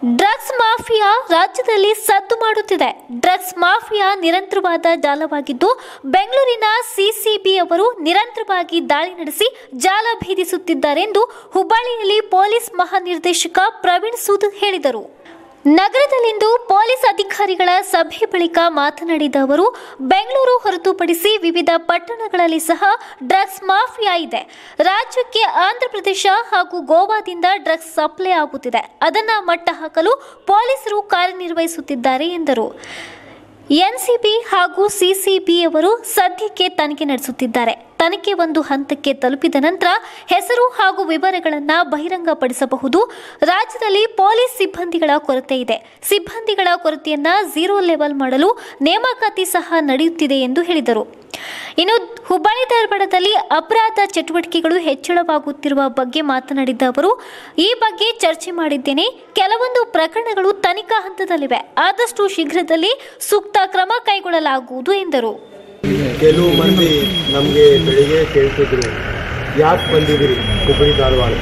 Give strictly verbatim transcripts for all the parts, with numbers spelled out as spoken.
Drugs mafia ರಾಜ್ಯದಲ್ಲಿ ಸದ್ದು ಮಾಡುತ್ತಿದೆ. ಡ್ರಗ್ಸ್ ಮಾಫಿಯಾ ನಿರಂತರವಾದ ಜಾಲವಾಗಿದ್ದು, ಬೆಂಗಳೂರಿನ ಸಿಸಿಬಿ ಅವರು ನಿರಂತರವಾಗಿ ದಾಳಿ ನಡೆಸಿ ಜಾಲ ಭೇದಿಸುತ್ತಿದ್ದಾರೆಂದು ಹುಬ್ಬಳ್ಳಿಯಲ್ಲಿ ಪೊಲೀಸ್ ಮಹಾನಿರ್ದೇಶಕ ಪ್ರವೀಣ್ ಸೂದ್ ಹೇಳಿದರು. ನಗರದಲ್ಲಿಂದು ಪೊಲೀಸ್ ಅಧಿಕಾರಿಗಳ ಸಭೆ ಬಳಿಕ ಮಾತನಾಡಿದ ಅವರು, ಬೆಂಗಳೂರು ಹೊರತುಪಡಿಸಿ ವಿವಿಧ ಪಟ್ಟಣಗಳಲ್ಲಿ ಸಹ ಡ್ರಗ್ಸ್ ಮಾಫಿಯಾ ಇದೆ. ರಾಜ್ಯಕ್ಕೆ ಆಂಧ್ರಪ್ರದೇಶ ಹಾಗೂ ಗೋವಾದಿಂದ ಡ್ರಗ್ಸ್ ಸಪ್ಲೈ ಆಗುತ್ತಿದೆ. ಅದನ್ನು ಮಟ್ಟ ಹಾಕಲು ಪೊಲೀಸರು ಕಾರ್ಯನಿರ್ವಹಿಸುತ್ತಿದ್ದಾರೆ ಎಂದರು. ಎನ್ಸಿಬಿ ಹಾಗೂ ಸಿಸಿಬಿ ಅವರು ಸದ್ಯಕ್ಕೆ ತನಿಖೆ ನಡೆಸುತ್ತಿದ್ದಾರೆ. ತನಿಖೆ ಒಂದು ಹಂತಕ್ಕೆ ತಲುಪಿದ ನಂತರ ಹೆಸರು ಹಾಗೂ ವಿವರಗಳನ್ನು ಬಹಿರಂಗಪಡಿಸಬಹುದು. ರಾಜ್ಯದಲ್ಲಿ ಪೊಲೀಸ್ ಸಿಬ್ಬಂದಿಗಳ ಕೊರತೆ ಇದೆ. ಸಿಬ್ಬಂದಿಗಳ ಕೊರತೆಯನ್ನು ಝೀರೋ ಲೆವೆಲ್ ಮಾಡಲು ನೇಮಕಾತಿ ಸಹ ನಡೆಯುತ್ತಿದೆ ಎಂದು ಹೇಳಿದರು. ಇನ್ನು ಹುಬ್ಬಳ್ಳಿ ಧಾರವಾಡದಲ್ಲಿ ಅಪರಾಧ ಚಟುವಟಿಕೆಗಳು ಹೆಚ್ಚಳವಾಗುತ್ತಿರುವ ಬಗ್ಗೆ ಮಾತನಾಡಿದ ಅವರು, ಈ ಬಗ್ಗೆ ಚರ್ಚೆ ಮಾಡಿದ್ದೇನೆ. ಕೆಲವೊಂದು ಪ್ರಕರಣಗಳು ತನಿಖಾ ಹಂತದಲ್ಲಿವೆ. ಆದಷ್ಟು ಶೀಘ್ರದಲ್ಲಿ ಸೂಕ್ತ ಕ್ರಮ ಕೈಗೊಳ್ಳಲಾಗುವುದು ಎಂದರು. ಕೆಲವು ಮಂದಿ ನಮಗೆ ಬೆಳಿಗ್ಗೆ ಕೇಳ್ತಿದ್ರು, ಯಾಕೆ ಬಂದಿದ್ದೀರಿ Hubballi Dharwad?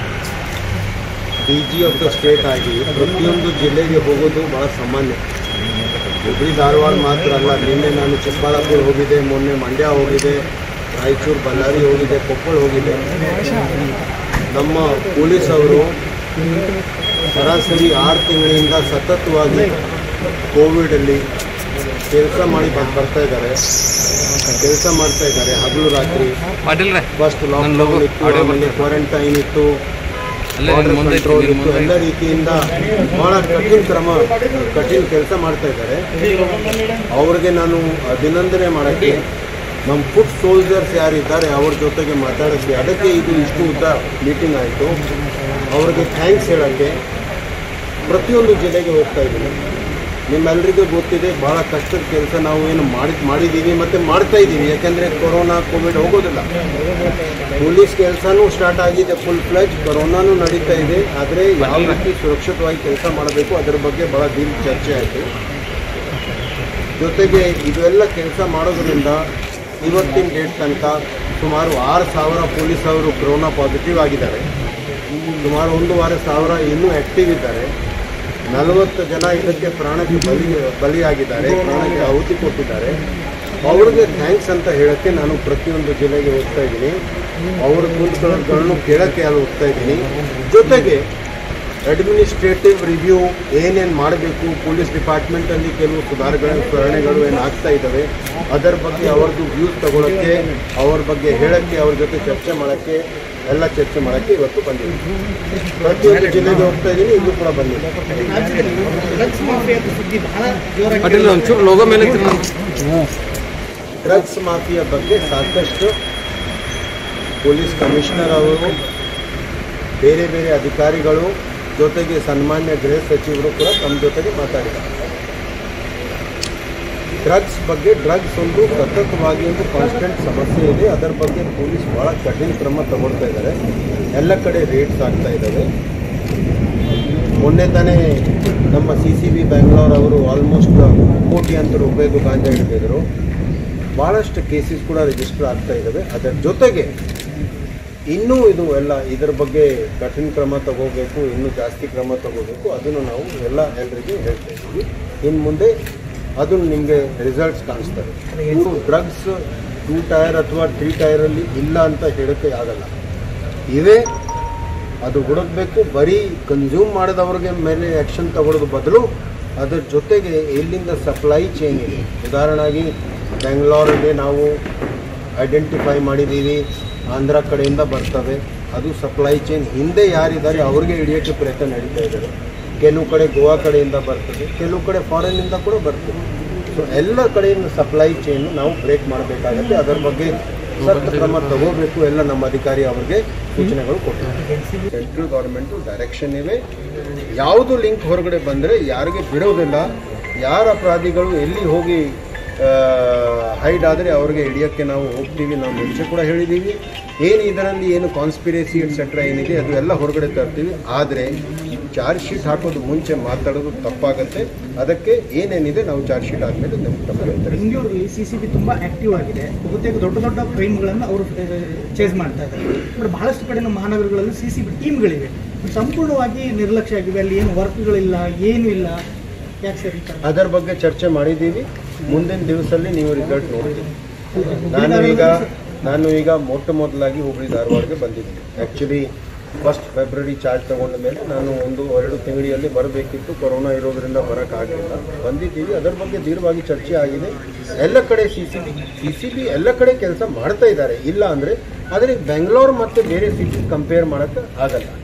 D G of the state ಆಗಿ ಪ್ರತಿಯೊಂದು ಜಿಲ್ಲೆಗೆ ಹೋಗೋದು ಭಾಳ ಸಾಮಾನ್ಯ. ಹುಬ್ಬಳ್ಳಿ ಧಾರವಾಡ ಮಾತ್ರ ಅಲ್ಲ, ನಿನ್ನೆ ನಾನು ಚಿಕ್ಕಬಳ್ಳಾಪುರ ಹೋಗಿದ್ದೆ, ಮೊನ್ನೆ ಮಂಡ್ಯ ಹೋಗಿದೆ, ರಾಯಚೂರು ಬಳ್ಳಾರಿ ಹೋಗಿದೆ, ಕೊಪ್ಪಳ ಹೋಗಿದೆ. ನಮ್ಮ ಪೊಲೀಸ್ ಅವರು ಸರಾಸರಿ ಆರು ತಿಂಗಳಿಂದ ಸತತವಾಗಿ ಕೋವಿಡಲ್ಲಿ ಕೆಲಸ ಮಾಡಿ ಬರ್ತಾ ಇದ್ದಾರೆ ಕೆಲಸ ಮಾಡ್ತಾ ಇದ್ದಾರೆ ಹಗಲು ರಾತ್ರಿ. ಫಸ್ಟ್ ಲಾಕ್ಡೌನ್ ಇತ್ತು, ಆಮೇಲೆ ಕ್ವಾರಂಟೈನ್ ಇತ್ತು, ಕಂಟ್ರೋಲ್ ಇತ್ತು. ಎಲ್ಲ ರೀತಿಯಿಂದ ಭಾಳ ಕಠಿಣ ಕ್ರಮ ಕಠಿಣ ಕೆಲಸ ಮಾಡ್ತಾ ಇದ್ದಾರೆ. ಅವ್ರಿಗೆ ನಾನು ಅಭಿನಂದನೆ ಮಾಡೋಕ್ಕೆ, ನಮ್ಮ ಫುಡ್ ಸೋಲ್ಜರ್ಸ್ ಯಾರಿದ್ದಾರೆ ಅವ್ರ ಜೊತೆಗೆ ಮಾತಾಡೋಕ್ಕೆ, ಅದಕ್ಕೆ ಇದು ಇಷ್ಟು ಉದ್ದ ಮೀಟಿಂಗ್ ಆಯಿತು. ಅವ್ರಿಗೆ ಥ್ಯಾಂಕ್ಸ್ ಹೇಳೋಕ್ಕೆ ಪ್ರತಿಯೊಂದು ಜಿಲ್ಲೆಗೆ ಹೋಗ್ತಾ ಇದ್ದೀನಿ. ನಿಮ್ಮೆಲ್ಲರಿಗೂ ಗೊತ್ತಿದೆ, ಭಾಳ ಕಷ್ಟದ ಕೆಲಸ ನಾವು ಏನು ಮಾಡಿ ಮಾಡಿದ್ದೀವಿ ಮತ್ತು ಮಾಡ್ತಾ ಇದ್ದೀವಿ. ಯಾಕೆಂದರೆ ಕೊರೋನಾ ಕೋವಿಡ್ ಹೋಗೋದಿಲ್ಲ. ಪೊಲೀಸ್ ಕೆಲಸನೂ ಸ್ಟಾರ್ಟ್ ಆಗಿದೆ ಫುಲ್ ಫ್ಲೆಜ್, ಕೊರೋನಾನೂ ನಡೀತಾ ಇದೆ. ಆದರೆ ಯಾವ ರೀತಿ ಸುರಕ್ಷಿತವಾಗಿ ಕೆಲಸ ಮಾಡಬೇಕು ಅದರ ಬಗ್ಗೆ ಭಾಳ ದೀರ್ಘ ಚರ್ಚೆ ಆಯಿತು. ಜೊತೆಗೆ ಇದೆಲ್ಲ ಕೆಲಸ ಮಾಡೋದ್ರಿಂದ ಇವತ್ತಿನ ಡೇಟ್ ತನಕ ಸುಮಾರು ಆರು ಸಾವಿರ ಪೊಲೀಸ್ ಅವರು ಕೊರೋನಾ ಪಾಸಿಟಿವ್ ಆಗಿದ್ದಾರೆ. ಸುಮಾರು ಒಂದೂವರೆ ಸಾವಿರ ಇನ್ನೂ ಆ್ಯಕ್ಟಿವ್ ಇದ್ದಾರೆ. ನಲವತ್ತು ಜನ ಇದಕ್ಕೆ ಪ್ರಾಣಕ್ಕೆ ಬಲಿ ಬಲಿಯಾಗಿದ್ದಾರೆ, ಪ್ರಾಣಕ್ಕೆ ಆಹುತಿ ಕೊಟ್ಟಿದ್ದಾರೆ. ಅವ್ರಿಗೆ ಥ್ಯಾಂಕ್ಸ್ ಅಂತ ಹೇಳೋಕ್ಕೆ ನಾನು ಪ್ರತಿಯೊಂದು ಜಿಲ್ಲೆಗೆ ಹೋಗ್ತಾ ಇದ್ದೀನಿ. ಅವ್ರ ಕುಂತ್ಕೊಳ್ಳೋಗಳನ್ನು ಕೇಳೋಕ್ಕೆ ಅಲ್ಲಿ ಹೋಗ್ತಾ ಇದ್ದೀನಿ. ಜೊತೆಗೆ ಅಡ್ಮಿನಿಸ್ಟ್ರೇಟಿವ್ ರಿವ್ಯೂ ಏನೇನು ಮಾಡಬೇಕು, ಪೊಲೀಸ್ ಡಿಪಾರ್ಟ್ಮೆಂಟಲ್ಲಿ ಕೆಲವು ಸುಧಾರಣೆಗಳು ಸುಧಾರಣೆಗಳು ಏನು ಆಗ್ತಾ ಇದ್ದಾವೆ ಅದರ ಬಗ್ಗೆ ಅವ್ರದ್ದು ವ್ಯೂಸ್ ತಗೊಳ್ಳೋಕ್ಕೆ, ಅವ್ರ ಬಗ್ಗೆ ಹೇಳೋಕ್ಕೆ, ಅವ್ರ ಜೊತೆ ಚರ್ಚೆ ಮಾಡೋಕ್ಕೆ, ಎಲ್ಲ ಚರ್ಚೆ ಮಾಡೋಕ್ಕೆ ಇವತ್ತು ಬಂದಿದ್ದೀನಿ. ಪ್ರತಿಯೊಂದು ಜಿಲ್ಲೆಗೆ ಹೋಗ್ತಾ ಇದ್ದೀನಿ, ಇದು ಕೂಡ ಬಂದಿದೆ. ಡ್ರಗ್ಸ್ ಮಾಫಿಯಾ ಬಗ್ಗೆ ಸಾಕಷ್ಟು ಪೊಲೀಸ್ ಕಮಿಷನರ್ ಅವರು, ಬೇರೆ ಬೇರೆ ಅಧಿಕಾರಿಗಳು, ಜೊತೆಗೆ ಸನ್ಮಾನ್ಯ ಗೃಹ ಸಚಿವರು ಕೂಡ ತಮ್ಮ ಜೊತೆಗೆ ಮಾತಾಡಿದ್ದಾರೆ. ಡ್ರಗ್ಸ್ ಬಗ್ಗೆ ಡ್ರಗ್ಸ್ ಒಂದು ಸತತವಾಗಿ ಒಂದು ಕಾನ್ಸ್ಟೆಂಟ್ ಸಮಸ್ಯೆ ಇದೆ. ಅದರ ಬಗ್ಗೆ ಪೊಲೀಸ್ ಭಾಳ ಕಠಿಣ ಕ್ರಮ ತಗೊಳ್ತಾ ಇದ್ದಾರೆ. ಎಲ್ಲ ಕಡೆ ರೇಟ್ಸ್ ಆಗ್ತಾ ಇದ್ದಾವೆ. ಮೊನ್ನೆ ತಾನೇ ನಮ್ಮ ಸಿ ಸಿ ಬಿ ಬೆಂಗಳೂರು ಅವರು ಆಲ್ಮೋಸ್ಟ್ ಕೋಟ್ಯಾಂತರ ರೂಪಾಯಿದು ಗಾಂಜಾ ಹಿಡಿದಿದ್ರು. ಭಾಳಷ್ಟು ಕೇಸಸ್ ಕೂಡ ರಿಜಿಸ್ಟರ್ ಆಗ್ತಾ ಇದ್ದಾವೆ. ಅದರ ಜೊತೆಗೆ ಇನ್ನೂ ಇದು ಎಲ್ಲ ಇದರ ಬಗ್ಗೆ ಕಠಿಣ ಕ್ರಮ ತಗೋಬೇಕು, ಇನ್ನೂ ಜಾಸ್ತಿ ಕ್ರಮ ತಗೋಬೇಕು. ಅದನ್ನು ನಾವು ಎಲ್ಲ ಎಲ್ಲರಿಗೂ ಹೇಳ್ತಾ ಇದ್ದೀವಿ. ಇನ್ನು ಮುಂದೆ ಅದು ನಿಮಗೆ ರಿಸಲ್ಟ್ಸ್ ಕಾಣಿಸ್ತದೆ. ಇದು ಡ್ರಗ್ಸ್ ಟೂ ಟೈರ್ ಅಥವಾ ತ್ರೀ ಟೈರಲ್ಲಿ ಇಲ್ಲ ಅಂತ ಹೇಳೋಕ್ಕೆ ಆಗಲ್ಲ. ಇವೇ ಅದು ಹುಡುಕಬೇಕು. ಬರೀ ಕನ್ಸ್ಯೂಮ್ ಮಾಡಿದವ್ರಿಗೆ ಮೇಲೆ ಆ್ಯಕ್ಷನ್ ತಗೊಳ್ಳೋದು ಬದಲು ಅದರ ಜೊತೆಗೆ ಎಲ್ಲಿಂದ ಸಪ್ಲೈ ಚೈನ್ ಇದೆ. ಉದಾಹರಣೆಗೆ ಬೆಂಗಳೂರಲ್ಲಿ ನಾವು ಐಡೆಂಟಿಫೈ ಮಾಡಿದ್ದೀವಿ, ಆಂಧ್ರ ಕಡೆಯಿಂದ ಬರ್ತವೆ. ಅದು ಸಪ್ಲೈ ಚೈನ್ ಹಿಂದೆ ಯಾರಿದ್ದಾರೆ ಅವ್ರಿಗೆ ಹಿಡಿಯೋಕ್ಕೆ ಪ್ರಯತ್ನ ನಡೀತಾ ಇದ್ದಾರೆ. ಕೆಲವು ಕಡೆ ಗೋವಾ ಕಡೆಯಿಂದ ಬರ್ತದೆ, ಕೆಲವು ಕಡೆ ಫಾರಿನ್ನಿಂದ ಕೂಡ ಬರ್ತದೆ. ಸೊ ಎಲ್ಲ ಕಡೆಯಿಂದ ಸಪ್ಲೈ ಚೈನ್ ನಾವು ಬ್ರೇಕ್ ಮಾಡಬೇಕಾಗತ್ತೆ. ಅದರ ಬಗ್ಗೆ ಸಖತ್ ಕ್ರಮ ತಗೋಬೇಕು. ಎಲ್ಲ ನಮ್ಮ ಅಧಿಕಾರಿ ಅವ್ರಿಗೆ ಸೂಚನೆಗಳು ಕೊಟ್ಟಿದ್ದಾರೆ. ಸೆಂಟ್ರಲ್ ಗೌರ್ಮೆಂಟು ಡೈರೆಕ್ಷನ್ ಇವೆ. ಯಾವುದು ಲಿಂಕ್ ಹೊರಗಡೆ ಬಂದರೆ ಯಾರಿಗೆ ಬಿಡೋದಿಲ್ಲ. ಯಾರ ಅಪರಾಧಿಗಳು ಎಲ್ಲಿ ಹೋಗಿ ಹೈಡ್ ಆದರೆ ಅವ್ರಿಗೆ ಹಿಡಿಯೋಕ್ಕೆ ನಾವು ಹೋಗ್ತೀವಿ. ನಾವು ಮುಂಚೆ ಕೂಡ ಹೇಳಿದ್ದೀವಿ, ಏನು ಇದರಲ್ಲಿ ಏನು ಕಾನ್ಸ್ಪಿರೇಸಿ ಎಟ್ಸೆಟ್ರಾ ಏನಿದೆ ಅದು ಎಲ್ಲ ಹೊರಗಡೆ ತರ್ತೀವಿ. ಆದರೆ ಚಾರ್ಜ್ ಶೀಟ್ ಹಾಕೋದು ಮುಂಚೆ ಮಾತಾಡೋದು ತಪ್ಪಾಗುತ್ತೆ. ಅದಕ್ಕೆ ಏನೇನಿದೆ ನಾವು ಚಾರ್ಜ್ ಶೀಟ್ ಆದಮೇಲೆ ನಮ್ಗೆ ತಪ್ಪು. ಬೆಂಗಳೂರಲ್ಲಿ ಸಿ ಸಿ ಬಿ ತುಂಬ ಆ್ಯಕ್ಟಿವ್ ಆಗಿದೆ. ಬಹುತೇಕ ದೊಡ್ಡ ದೊಡ್ಡ ಕ್ರೈಮ್ಗಳನ್ನು ಅವರು ಚೇಸ್ ಮಾಡ್ತಾ ಇದ್ದಾರೆ. ಬಟ್ ಬಹಳಷ್ಟು ಕಡೆ ನಮ್ಮ ಮಹಾನಗರಗಳಲ್ಲಿ ಸಿ ಸಿ ಬಿ ಟೀಮ್ಗಳಿವೆ. ಸಂಪೂರ್ಣವಾಗಿ ನಿರ್ಲಕ್ಷ್ಯ ಆಗಿವೆ, ಅಲ್ಲಿ ಏನು ವರ್ಕ್ಗಳಿಲ್ಲ, ಏನೂ ಇಲ್ಲ, ಯಾಕೆ ಸರ್ ಈ ಥರ? ಅದರ ಬಗ್ಗೆ ಚರ್ಚೆ ಮಾಡಿದ್ದೀವಿ. ಮುಂದಿನ ದಿವಸದಲ್ಲಿ ನೀವು ರಿಸಲ್ಟ್ ನೋಡ್ತೀವಿ. ನಾನು ಈಗ ನಾನು ಈಗ ಮೊಟ್ಟ ಮೊದಲಾಗಿ ಹುಬ್ಬಳ್ಳಿ ಧಾರವಾಡಗೆ ಬಂದಿದ್ದೀನಿ. ಆ್ಯಕ್ಚುಲಿ ಫಸ್ಟ್ ಫೆಬ್ರವರಿ ಚಾರ್ಜ್ ತಗೊಂಡ ಮೇಲೆ ನಾನು ಒಂದು ಎರಡು ತಿಂಗಳಲ್ಲಿ ಬರಬೇಕಿತ್ತು. ಕೊರೋನಾ ಇರೋದರಿಂದ ಬರೋಕ್ಕಾಗಲಿಲ್ಲ. ಬಂದಿದ್ದೀವಿ. ಅದರ ಬಗ್ಗೆ ದೀರ್ಘವಾಗಿ ಚರ್ಚೆ ಆಗಿದೆ. ಎಲ್ಲ ಕಡೆ C C B C C B ಎಲ್ಲ ಕಡೆ ಕೆಲಸ ಮಾಡ್ತಾ ಇದ್ದಾರೆ, ಇಲ್ಲ ಅಂದರೆ. ಆದರೆ ಬೆಂಗಳೂರು ಮತ್ತು ಬೇರೆ ಸಿಟಿ ಕಂಪೇರ್ ಮಾಡೋಕ್ಕೆ ಆಗಲ್ಲ.